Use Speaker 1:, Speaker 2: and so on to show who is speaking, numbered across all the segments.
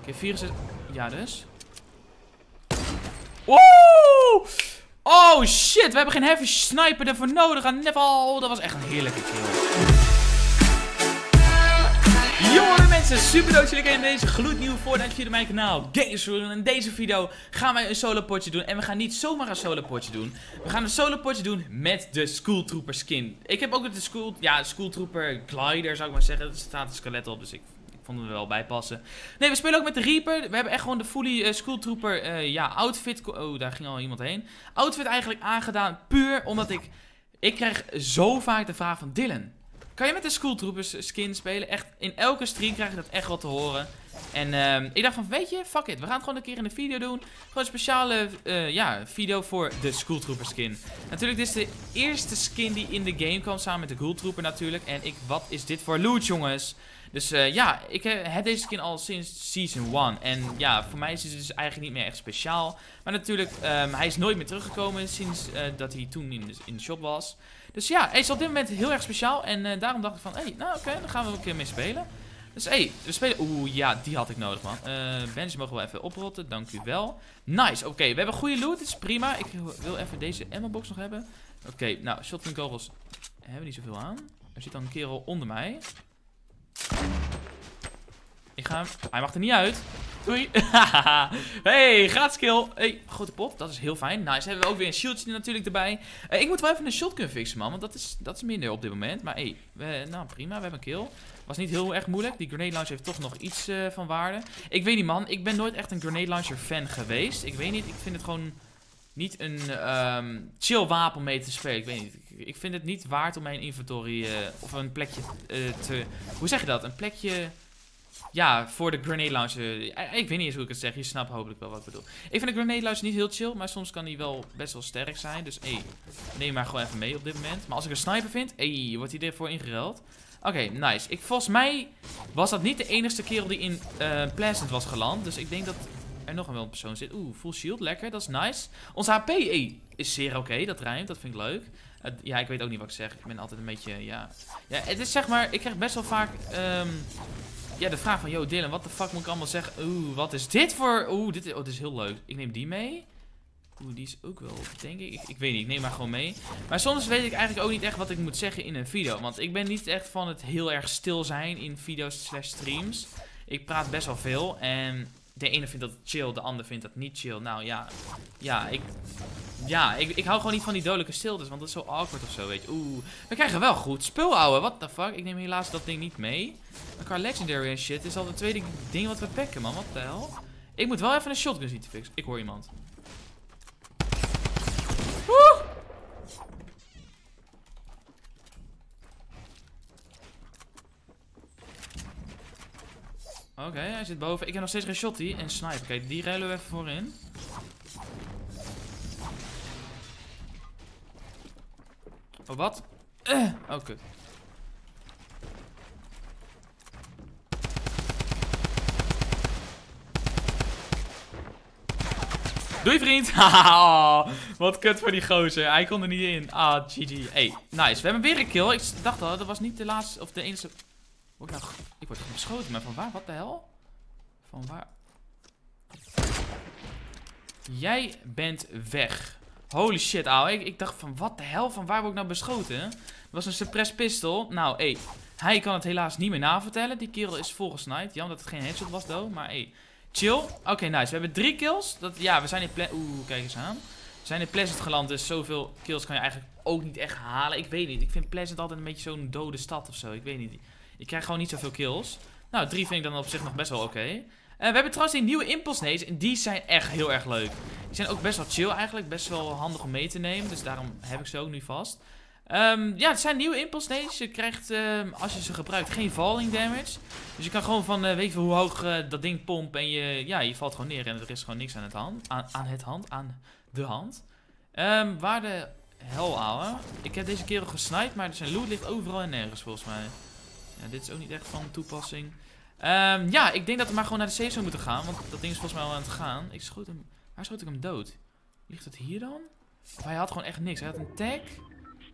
Speaker 1: Oké, 64. Ja, dus. Woe! Oh shit, we hebben geen heavy sniper ervoor nodig aan Neval. Dat was echt een heerlijke kill. Jongen mensen, super dat jullie in deze gloednieuwe Fortnite video op mijn kanaal Gamesroom. En in deze video gaan wij een solo potje doen. En we gaan niet zomaar een solo potje doen. We gaan een solo potje doen met de School Trooper skin. Ik heb ook de School Trooper glider, zou ik maar zeggen. Er staat een skelet op, dus ik vond hem er wel bij passen. Nee, we spelen ook met de Reaper. We hebben echt gewoon de fully School Trooper outfit. Oh, daar ging al iemand heen. Outfit eigenlijk aangedaan, puur omdat ik krijg zo vaak de vraag van Dylan, kan je met de School Troopers skin spelen? Echt, in elke stream krijg je dat echt wel te horen. En ik dacht van, weet je, fuck it. We gaan het gewoon een keer in de video doen. Gewoon een speciale video voor de School Trooper skin. Natuurlijk, dit is de eerste skin die in de game kwam, samen met de Ghoul Trooper natuurlijk. En wat is dit voor loot, jongens? Dus ja, ik heb deze skin al sinds Season 1. En ja, voor mij is het dus eigenlijk niet meer echt speciaal. Maar natuurlijk, hij is nooit meer teruggekomen sinds dat hij toen in de shop was. Dus ja, hij is op dit moment heel erg speciaal. En daarom dacht ik van, hey, nou oké, dan gaan we een keer mee spelen. Dus hey, we spelen... Oeh, ja, die had ik nodig, man. Bench mogen we even oprotten, dank u wel. Nice, oké, we hebben goede loot, dat is prima. Ik wil even deze ammo box nog hebben. Oké, nou, shotgun kogels hebben we niet zoveel aan. Er zit dan een kerel onder mij. Hij mag er niet uit. Doei. Hey, gratis kill. Hey, grote pop. Dat is heel fijn. Nice. Hebben we ook weer een shieldje natuurlijk erbij. Ik moet wel even een shotgun fixen, man. Want dat is minder op dit moment. Maar hey, nou prima. We hebben een kill. Was niet heel erg moeilijk. Die grenade launcher heeft toch nog iets van waarde. Ik weet niet, man. Ik ben nooit echt een grenade launcher fan geweest. Ik weet niet. Ik vind het gewoon niet een chill wapen om mee te spelen. Ik weet niet. Ik vind het niet waard om mijn inventory of een plekje te... Hoe zeg je dat? Een plekje... Ja, voor de grenade launcher. Ik weet niet eens hoe ik het zeg. Je snapt hopelijk wel wat ik bedoel. Ik vind de grenade launcher niet heel chill. Maar soms kan die wel best wel sterk zijn. Dus hey, neem maar gewoon even mee op dit moment. Maar als ik een sniper vind, hey, wordt hij ervoor ingeruild. Oké, nice. Volgens mij was dat niet de enige kerel die in Pleasant was geland. Dus ik denk dat er nog een persoon zit. Oeh, full shield. Lekker. Dat is nice. Onze HP is zeer oké. Dat rijmt. Dat vind ik leuk. Ja, ik weet ook niet wat ik zeg. Ik ben altijd een beetje, ja, het is zeg maar, ik krijg best wel vaak... ja, de vraag van, yo Dylan, wat de fuck moet ik allemaal zeggen? Oeh, wat is dit voor... Oeh, dit is heel leuk. Ik neem die mee. Oeh, die is ook wel, denk ik. Ik weet niet, ik neem maar gewoon mee. Maar soms weet ik eigenlijk ook niet echt wat ik moet zeggen in een video. Want ik ben niet echt van het heel erg stil zijn in video's / streams. Ik praat best wel veel. En de ene vindt dat chill, de ander vindt dat niet chill. Nou ja, ik hou gewoon niet van die dodelijke stiltes, want dat is zo awkward of zo, weet je. Oeh, we krijgen wel goed spul, ouwe. What the fuck? Ik neem helaas dat ding niet mee. Maar qua legendary en shit is al de tweede ding wat we pakken, man. Wat de hel? Ik moet wel even een shotgun zien te fixen. Ik hoor iemand. Woe! Oké, hij zit boven. Ik heb nog steeds geen shotty en sniper. Kijk, die ruilen we even voorin. Oh, wat? Oh, kut. Doei, vriend. Haha, wat kut voor die gozer. Hij kon er niet in. Ah, GG. Hey, nice. We hebben weer een kill. Ik dacht al, dat was niet de laatste of de enige... Ik word beschoten, maar van waar? Wat de hel? Van waar? Jij bent weg. Holy shit, ouwe. Ik dacht van, wat de hel? Van waar word ik nou beschoten? Het was een suppressed pistol. Nou, hey. Hij kan het helaas niet meer navertellen. Die kerel is volgesniped. Jammer dat het geen headshot was, though. Maar hey, chill. Oké, nice. We hebben 3 kills. Ja, we zijn in Oeh, kijk eens aan. We zijn in Pleasant geland, dus zoveel kills kan je eigenlijk ook niet echt halen. Ik weet niet. Ik vind Pleasant altijd een beetje zo'n dode stad of zo. Ik weet niet. Ik krijg gewoon niet zoveel kills. Nou, 3 vind ik dan op zich nog best wel oké. We hebben trouwens die nieuwe impulse nades. En die zijn echt heel erg leuk. Die zijn ook best wel chill eigenlijk. Best wel handig om mee te nemen. Dus daarom heb ik ze ook nu vast. Ja, het zijn nieuwe impulse nades. Je krijgt, als je ze gebruikt, geen falling damage. Dus je kan gewoon van, weet je hoe hoog dat ding pompt. En je valt gewoon neer. En er is gewoon niks aan de hand. Waar de hel, ouwe? Ik heb deze kerel gesniped. Maar zijn loot ligt overal en nergens volgens mij. Ja, dit is ook niet echt van toepassing. Ja, ik denk dat we maar gewoon naar de safe zone moeten gaan. Want dat ding is volgens mij al aan het gaan. Waar schoot ik hem dood? Ligt het hier dan? Of hij had gewoon echt niks. Hij had een tag.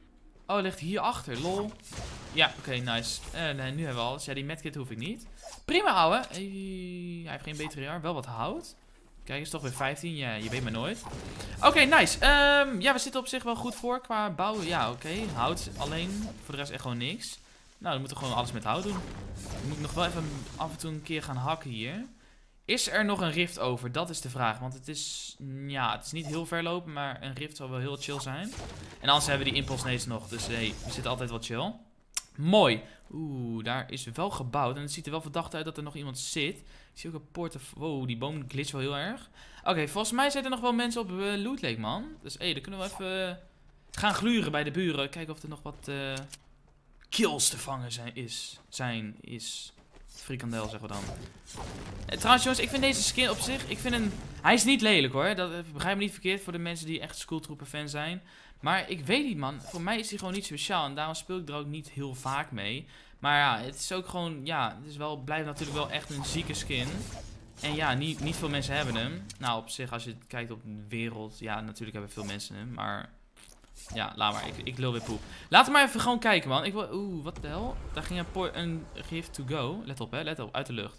Speaker 1: Oh, ligt hier achter. Lol. Ja, oké, nice. Nee, nu hebben we alles. Ja, die medkit hoef ik niet. Prima, ouwe. Hij heeft geen BTR. Wel wat hout. Kijk, is toch weer 15. Ja, je weet maar nooit. Oké, nice. Ja, we zitten op zich wel goed voor qua bouwen. Ja, oké. Hout alleen. Voor de rest echt gewoon niks. Nou, dan moeten we gewoon alles met hout doen. Dan moet ik nog wel even af en toe een keer gaan hakken hier. Is er nog een rift over? Dat is de vraag. Want het is, ja, het is niet heel ver lopen, maar een rift zal wel heel chill zijn. En anders hebben we die impulse nades nog. Dus hey, we zitten altijd wel chill. Mooi. Oeh, daar is wel gebouwd. En het ziet er wel verdacht uit dat er nog iemand zit. Ik zie ook een poort. Wow, die boom glitcht wel heel erg. Oké, volgens mij zijn er nog wel mensen op Loot Lake, man. Dus hé, dan kunnen we even gaan gluren bij de buren. Kijken of er nog wat kills te vangen is. Frikandel, zeggen we dan. Trouwens, jongens, ik vind deze skin op zich... Hij is niet lelijk, hoor. Dat begrijp me niet verkeerd voor de mensen die echt Skulltrooper fan zijn. Maar ik weet niet, man. Voor mij is hij gewoon niet speciaal. En daarom speel ik er ook niet heel vaak mee. Maar ja, het is ook gewoon... Ja, het is wel, blijft natuurlijk wel echt een zieke skin. En ja, niet veel mensen hebben hem. Nou, op zich, als je kijkt op de wereld... Ja, natuurlijk hebben veel mensen hem. Maar... Ja, laat maar. Ik lul weer poep. Laten we maar even gewoon kijken, man. Oeh, wat de hel? Daar ging een gift to go. Let op, hè. Let op. Uit de lucht.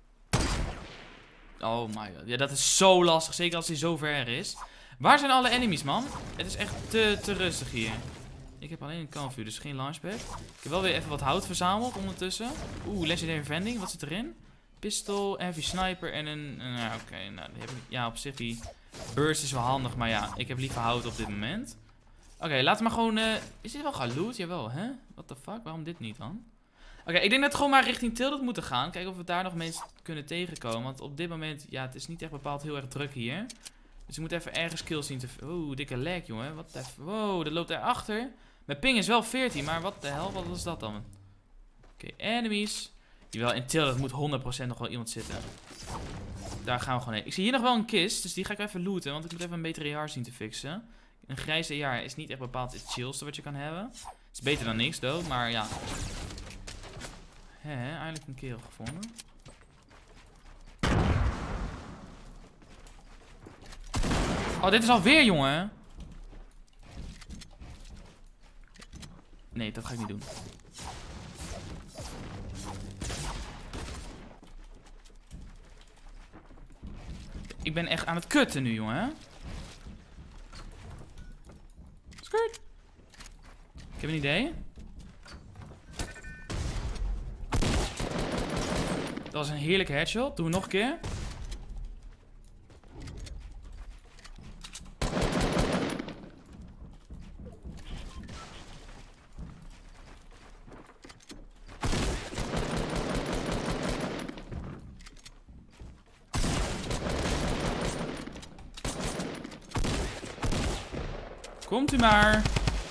Speaker 1: Oh my god. Ja, dat is zo lastig. Zeker als hij zo ver is. Waar zijn alle enemies, man? Het is echt te rustig hier. Ik heb alleen een kampvuur, dus geen launchpad. Ik heb wel weer even wat hout verzameld ondertussen. Oeh, legendary vending. Wat zit erin? Pistol, heavy sniper en een... Oké, nou, die heb ik... Ja, op zich die burst is wel handig, maar ja, ik heb liever hout op dit moment. Oké, laten we maar gewoon... Is dit wel geloot? Jawel, hè? What the fuck? Waarom dit niet dan? Oké, ik denk dat we gewoon maar richting Tilted moeten gaan. Kijken of we daar nog mensen kunnen tegenkomen. Want op dit moment, ja, het is niet echt bepaald heel erg druk hier. Dus ik moet even ergens kills zien te... Oeh, dikke lag, jongen. Wat de... Wow, dat loopt daarachter. Mijn ping is wel 14, maar wat de hel? Wat was dat dan? Oké, enemies. Jawel, in Tilted moet 100% nog wel iemand zitten. Daar gaan we gewoon heen. Ik zie hier nog wel een kist, dus die ga ik even looten. Want ik moet even een betere AR zien te fixen. Een grijze AR is niet echt bepaald het chillste wat je kan hebben. Het is beter dan niks, though, maar ja. Eindelijk een kerel gevonden. Oh, dit is alweer, jongen. Nee, dat ga ik niet doen. Ik ben echt aan het kutten nu, jongen. Skirt. Ik heb een idee. Dat was een heerlijke headshot. Doen we nog een keer. Komt u maar.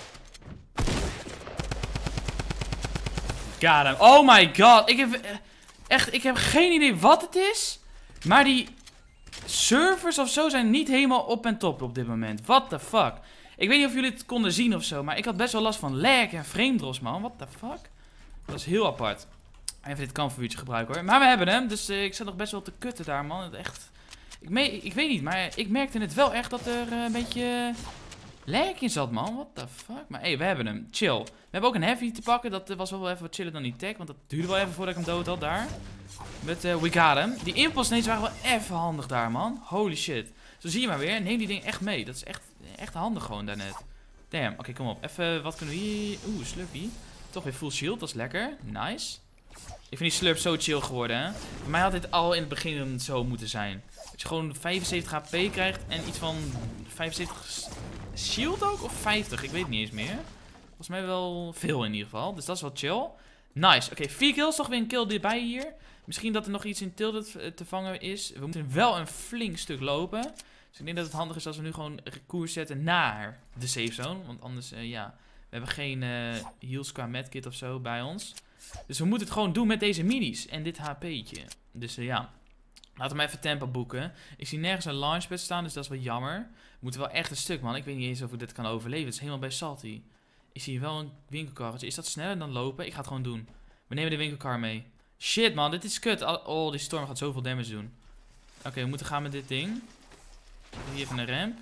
Speaker 1: Got him. Oh my god. Ik heb geen idee wat het is. Maar die servers of zo zijn niet helemaal op en top op dit moment. What the fuck. Ik weet niet of jullie het konden zien of zo. Maar ik had best wel last van lag en frame drops, man. What the fuck. Dat is heel apart. Even dit kampvuurtje gebruiken, hoor. Maar we hebben hem. Dus ik zat nog best wel te kutten daar, man. Echt. Ik weet niet. Maar ik merkte het wel echt dat er een beetje... lag in zat, man. What the fuck? Maar hey, we hebben hem. Chill. We hebben ook een heavy te pakken. Dat was wel even wat chiller dan die tag. Want dat duurde wel even voordat ik hem dood had daar. Met we got hem. Die impulse nades waren wel even handig daar, man. Holy shit. Zo zie je maar weer. Neem die ding echt mee. Dat is echt handig gewoon daarnet. Damn. Oké, kom op. Even, wat kunnen we hier... Oeh, slurpy. Toch weer full shield. Dat is lekker. Nice. Ik vind die slurp zo chill geworden, hè. Voor mij had dit al in het begin zo moeten zijn. Dat je gewoon 75 HP krijgt en iets van 75 shield ook? Of 50? Ik weet het niet eens meer. Volgens mij wel veel in ieder geval. Dus dat is wel chill. Nice. Oké, 4 kills. Toch weer een kill erbij hier. Misschien dat er nog iets in Tilted te vangen is. We moeten wel een flink stuk lopen. Dus ik denk dat het handig is als we nu gewoon koers zetten naar de safe zone. Want anders, ja, we hebben geen heals qua medkit of zo bij ons. Dus we moeten het gewoon doen met deze minis. En dit HP'tje. Dus ja. Laten we maar even tempo boeken. Ik zie nergens een launchpad staan, dus dat is wel jammer. We moeten wel echt een stuk, man. Ik weet niet eens of ik dit kan overleven. Het is helemaal bij Salty. Ik zie hier wel een winkelkarretje. Is dat sneller dan lopen? Ik ga het gewoon doen. We nemen de winkelkar mee. Shit, man. Dit is kut. Oh, die storm gaat zoveel damage doen. Oké, we moeten gaan met dit ding. Hier even een ramp.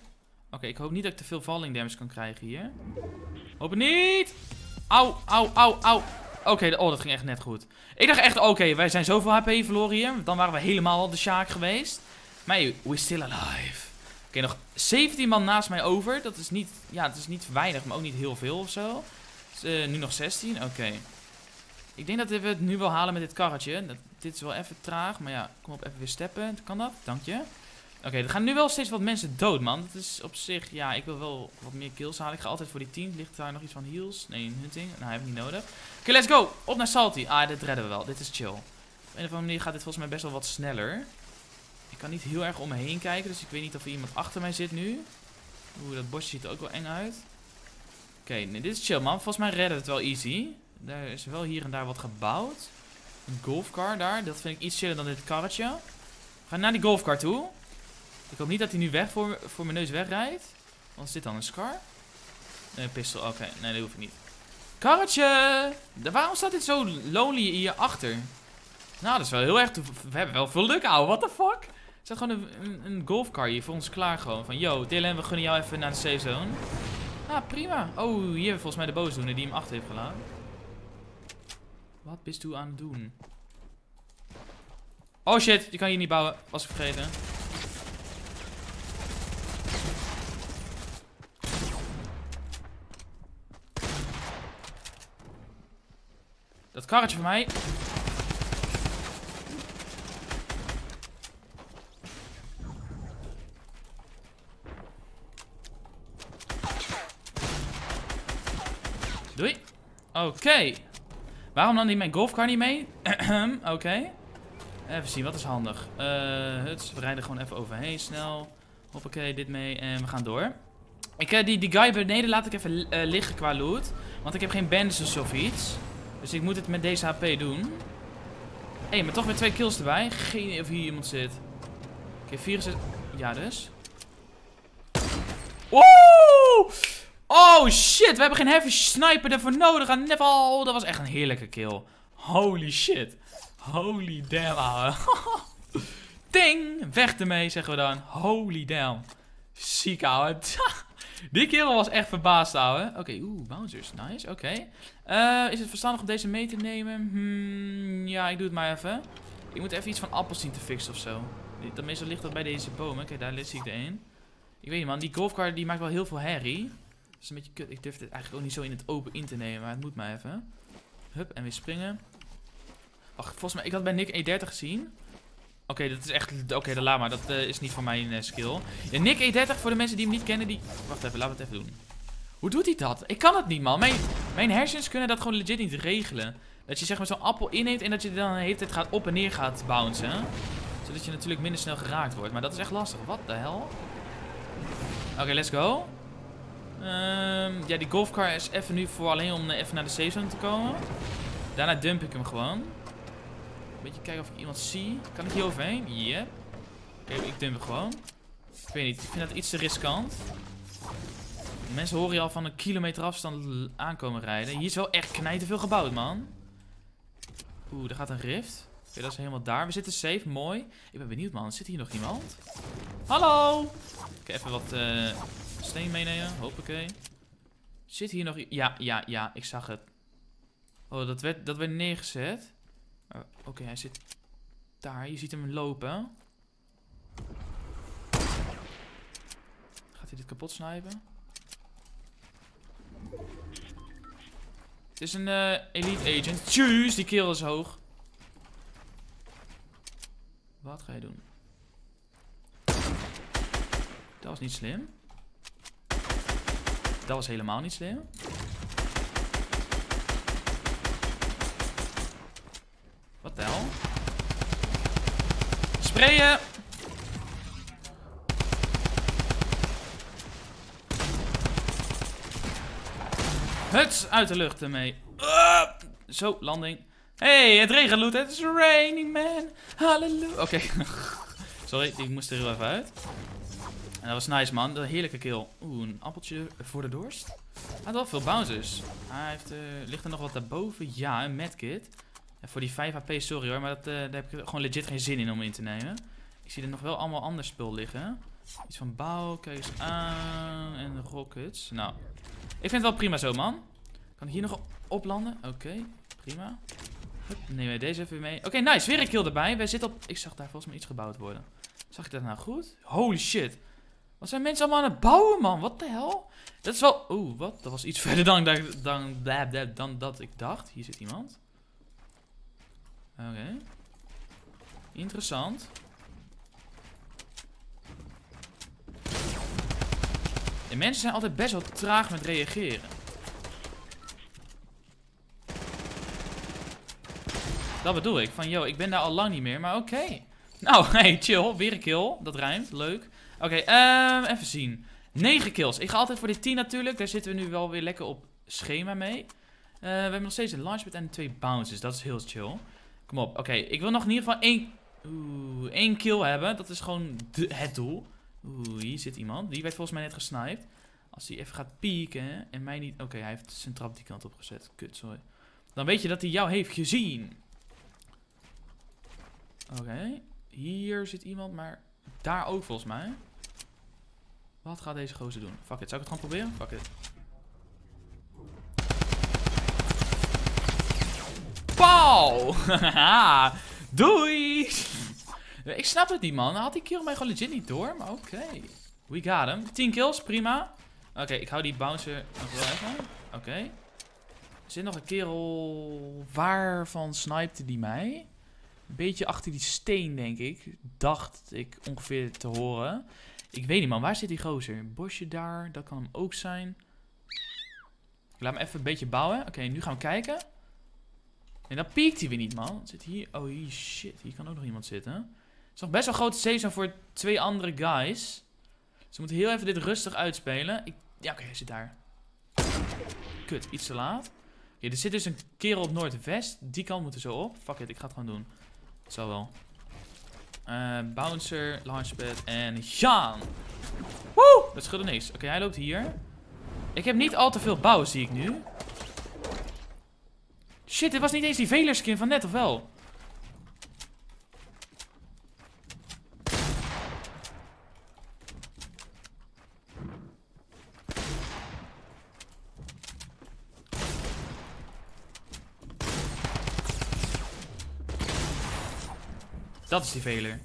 Speaker 1: Oké, ik hoop niet dat ik te veel falling damage kan krijgen hier. Hoop het niet! Au, au, au, au. Oké, oh, dat ging echt net goed. Ik dacht echt, oké, wij zijn zoveel HP verloren hier. Dan waren we helemaal al de Sjaak geweest. Maar hey, we're still alive. Oké, nog 17 man naast mij over. Dat is niet, ja, het is niet weinig, maar ook niet heel veel of zo. Dus, nu nog 16, oké. Ik denk dat we het nu wel halen met dit karretje. Dit is wel even traag, maar ja, kom op, even weer steppen. Kan dat? Dank je. Oké, er gaan nu wel steeds wat mensen dood, man. Dat is op zich, ja, ik wil wel wat meer kills halen. Ik ga altijd voor die 10. Ligt daar nog iets van heals? Nee, een hunting. Nou, heb ik niet nodig. Oké, let's go. Op naar Salty. Ah, dit redden we wel. Dit is chill. Op een of andere manier gaat dit volgens mij best wel wat sneller. Ik kan niet heel erg om me heen kijken, dus ik weet niet of er iemand achter mij zit nu. Oeh, dat bosje ziet er ook wel eng uit. Oké, nee, dit is chill, man. Volgens mij redden we het wel easy. Er is wel hier en daar wat gebouwd. Een golfcar daar. Dat vind ik iets chiller dan dit karretje. We gaan naar die golfcar toe. Ik hoop niet dat hij nu weg voor mijn neus wegrijdt. Wat is dit dan? Een scar? Nee, een pistol. Oké, nee, dat hoef ik niet. Karretje! Waarom staat dit zo lonely hier achter? Nou, dat is wel heel erg... We hebben wel veel luk, ouwe. What the fuck? Er staat gewoon een golfcar hier voor ons klaar gewoon. Van, yo, Dylan, we gunnen jou even naar de safe zone. Ah, prima. Oh, hier hebben we volgens mij de boosdoener die hem achter heeft gelaten. Wat bist u aan het doen? Oh shit, je kan hier niet bouwen. Was ik vergeten. Dat karretje van mij. Doei. Oké. Waarom dan niet mijn golfcar niet mee? Oké. Even zien, wat is handig? We rijden gewoon even overheen snel. Hoppakee, dit mee en we gaan door. Die guy beneden laat ik even liggen qua loot. Want ik heb geen bandages of iets. Dus ik moet het met deze HP doen. Hé, maar toch weer 2 kills erbij. Geen idee of hier iemand zit. Oké, 64. Ja, dus. Woe! Oh shit, we hebben geen heavy sniper ervoor nodig. Oh, dat was echt een heerlijke kill. Holy shit. Holy damn, ouwe. Ding! Weg ermee, zeggen we dan. Holy damn. Ziek, ouwe. Die kerel was echt verbaasd, ouwe. Oké, bouncers. Nice, oké. Is het verstandig om deze mee te nemen? Ja, ik doe het maar even. Ik moet even iets van appels zien te fixen of zo. Meestal ligt dat bij deze bomen. Kijk, daar zie ik er één. Ik weet niet, man. Die golfcar die maakt wel heel veel herrie. Dat is een beetje kut. Ik durf dit eigenlijk ook niet zo in het open in te nemen. Maar het moet maar even. Hup, en weer springen. Wacht, volgens mij... Ik had bij Nick E30 gezien. Oké, dat is echt... Oké, dan laat maar. Dat is niet van mijn skill. Ja, Nick E30, voor de mensen die hem niet kennen, die... Wacht even, laten we het even doen. Hoe doet hij dat? Ik kan het niet, man. Mijn hersens kunnen dat gewoon legit niet regelen. Dat je zeg maar zo'n appel inneemt en dat je dan de hele tijd op en neer gaat bouncen. Zodat je natuurlijk minder snel geraakt wordt. Maar dat is echt lastig. Wat de hel? Oké, let's go. Ja, die golfcar is even nu voor alleen om even naar de safe zone te komen. Daarna dump ik hem gewoon. Een beetje kijken of ik iemand zie. Kan ik hier overheen? Yep. Oké, ik dump hem gewoon. Ik weet niet, ik vind dat iets te riskant. Mensen horen je al van een kilometer afstand aankomen rijden. Hier is wel echt knijteveel gebouwd, man. Oeh, daar gaat een rift. Oké, dat is helemaal daar. We zitten safe, mooi. Ik ben benieuwd, man. Zit hier nog iemand? Hallo! Oké, even wat steen meenemen. Hoppakee. Zit hier nog... Ja, ik zag het. Oh, dat werd neergezet. Oké, hij zit daar. Je ziet hem lopen. Gaat hij dit kapot snijpen? Het is een elite agent. Tjus, die kerel is hoog. Wat ga je doen? Dat was niet slim. Dat was helemaal niet slim. Wat de hel? Sprayen! Huts, uit de lucht ermee. Zo, landing. Hey, het regent, Loot. Het is raining, man. Halleluja. Oké. Sorry, ik moest er heel even uit. En dat was nice, man. Een heerlijke kill. Oeh, een appeltje voor de dorst. Hij had wel veel bouncers. Hij heeft, ligt er nog wat daarboven? Ja, een medkit. En voor die 5 HP, sorry hoor, maar daar heb ik gewoon legit geen zin in om in te nemen. Ik zie er nog wel allemaal ander spul liggen. Iets van bouw, kijk eens aan. En rockets. Nou, ik vind het wel prima zo, man. Kan ik hier nog op landen? Oké, prima. Hup, nemen we deze even weer mee. Oké, nice. Weer een kill erbij. Wij zitten op... Ik zag daar volgens mij iets gebouwd worden. Zag ik dat nou goed? Holy shit. Wat zijn mensen allemaal aan het bouwen, man? Wat de hel? Dat is wel... Oeh, wat? Dat was iets verder dan dat ik dacht. Hier zit iemand. Oké. Interessant. De mensen zijn altijd best wel traag met reageren. Dat bedoel ik. Van, yo, ik ben daar al lang niet meer, maar oké. Nou, hey, chill. Weer een kill. Dat rijmt. Leuk. Oké, even zien. 9 kills. Ik ga altijd voor die 10 natuurlijk. Daar zitten we nu wel weer lekker op schema mee. We hebben nog steeds een launchpad en 2 bounces. Dat is heel chill. Kom op. Oké, ik wil nog in ieder geval 1 kill hebben. Dat is gewoon het doel. Oeh, hier zit iemand. Die werd volgens mij net gesniped. Als hij even gaat pieken en mij niet... Oké, hij heeft zijn trap die kant op gezet. Kut, sorry. Dan weet je dat hij jou heeft gezien. Oké. Hier zit iemand, maar daar ook volgens mij. Wat gaat deze gozer doen? Fuck it. Zou ik het gewoon proberen? Fuck it. Pauw! Doei! Ik snap het niet, man. Had die kill mij gewoon legit niet door, maar oké. We got him. 10 kills, prima. Oké, ik hou die bouncer nog wel even. Oké. Er zit nog een kerel. Waarvan snipte die mij? Een beetje achter die steen, denk ik. Dacht ik ongeveer te horen. Ik weet niet, man. Waar zit die gozer? Een bosje daar. Dat kan hem ook zijn. Ik laat me even een beetje bouwen. Oké, nu gaan we kijken. En dan piekt hij weer niet, man. Zit hier... Oh, hier, shit. Hier kan ook nog iemand zitten. Het is nog best wel grote safe voor 2 andere guys. Dus we moeten heel even dit rustig uitspelen. Ja, oké, hij zit daar. Kut, iets te laat. Ja, er zit dus een kerel op noordwest. Die kant moeten zo op. Fuck it, ik ga het gewoon doen. Het zal wel. Bouncer, launchpad en Sjaan. Woe! Dat schudde niks. Oké, hij loopt hier. Ik heb niet al te veel bouw, zie ik nu. Shit, dit was niet eens die Veler skin van net, of wel? Dat is die Veler.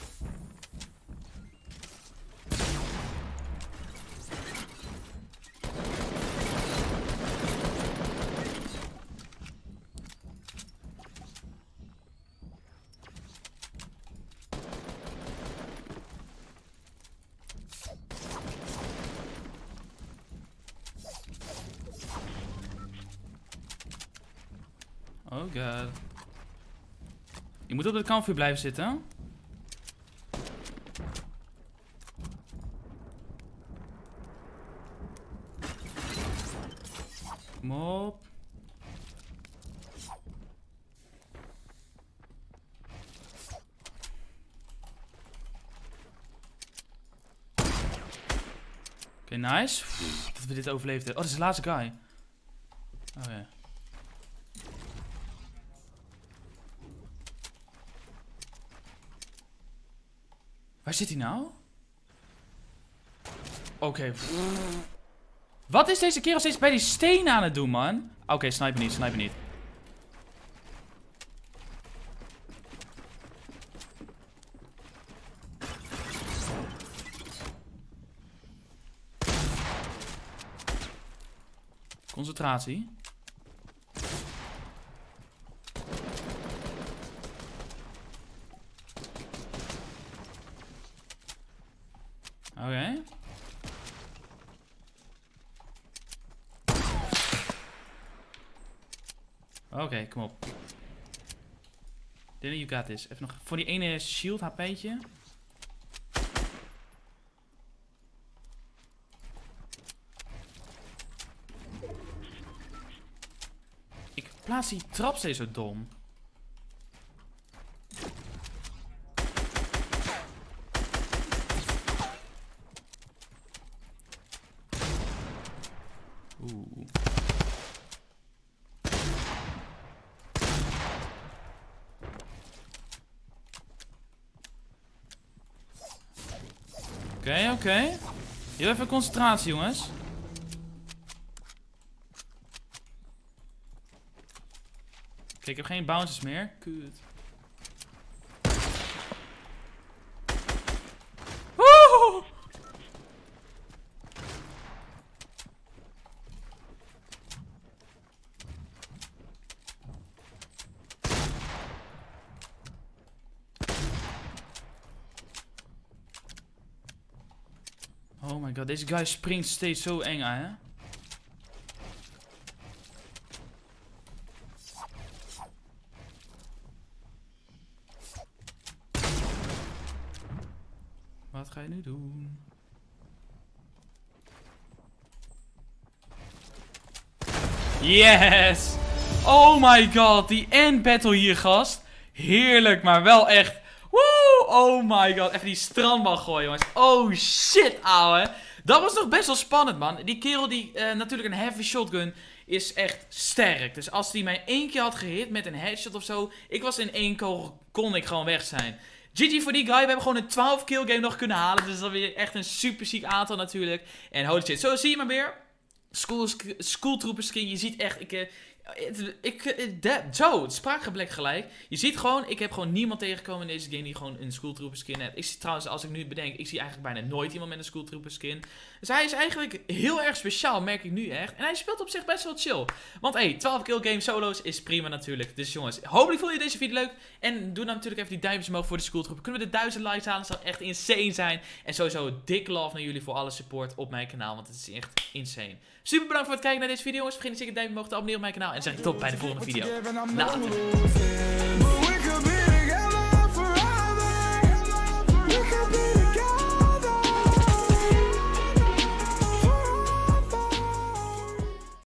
Speaker 1: Oh god. Je moet op het kampvuur blijven zitten. Kom op. Oké, nice. Dat we dit overleefden. Oh, dat is de laatste guy. Oh ja. Waar zit hij nou? Oké. Wat is deze kerel steeds bij die steen aan het doen, man? Oké, sniper niet, sniper niet. Concentratie. Oké. Oké, kom op. Dinner, you got this. Even nog voor die ene shield HP'tje. Ik plaats die trap steeds zo dom. Oeh. Oké. Heel even concentratie, jongens. Oké, ik heb geen bounces meer. Kut. Woe! Oh my god, deze guy springt steeds zo eng aan, hè? Wat ga je nu doen? Yes! Oh my god, die end battle hier, gast. Heerlijk, maar wel echt. Woe! Oh my god, even die strandbal gooien, jongens. Oh shit, ouwe. Dat was nog best wel spannend, man. Die kerel die natuurlijk een heavy shotgun is echt sterk. Dus als hij mij 1 keer had gehit met een headshot of zo, ik was in 1 kogel, kon ik gewoon weg zijn. GG voor die guy. We hebben gewoon een 12 kill game nog kunnen halen. Dus dat is weer echt een super ziek aantal natuurlijk. En holy shit. Zo zie je maar weer. School Trooper skin. Je ziet echt. Zo, het spraakgebrek gelijk. Je ziet gewoon, ik heb gewoon niemand tegengekomen in deze game die gewoon een School Trooper skin heeft. Ik zie trouwens, als ik nu bedenk, ik zie eigenlijk bijna nooit iemand met een School Trooper skin. Dus hij is eigenlijk heel erg speciaal, merk ik nu echt. En hij speelt op zich best wel chill. Want hey, 12 kill game solo's is prima natuurlijk. Dus jongens, hopelijk vond je deze video leuk. En doe dan natuurlijk even die duimpjes omhoog voor de School Trooper. Kunnen we de 1000 likes halen? Dat zou echt insane zijn. En sowieso dik love naar jullie voor alle support op mijn kanaal, want het is echt insane. Super bedankt voor het kijken naar deze video, jongens. Vergeet niet zeker een duimpje omhoog te abonneren op mijn kanaal. En dan zeg ik tot bij de volgende video. Later.